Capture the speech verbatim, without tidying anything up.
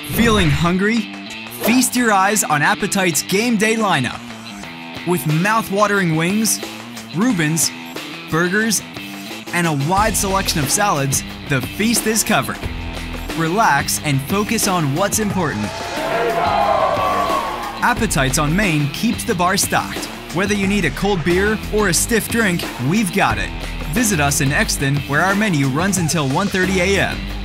Feeling hungry? Feast your eyes on Appetite's game day lineup. With mouth-watering wings, Reubens, burgers, and a wide selection of salads, the feast is covered. Relax and focus on what's important. Appetites on Main keeps the bar stocked. Whether you need a cold beer or a stiff drink, we've got it. Visit us in Exton, where our menu runs until one thirty a m